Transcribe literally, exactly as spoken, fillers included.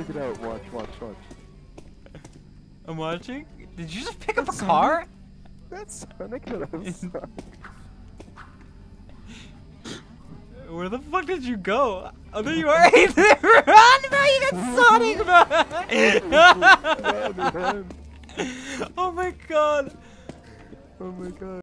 Check it out. Watch, watch, watch. I'm watching. Did you just pick up That's a car? That's Sonic. That's Sonic. Where the fuck did you go? Oh, there you are. Run, bro! You got Sonic, bro! Run, run. Oh my god. Oh my god.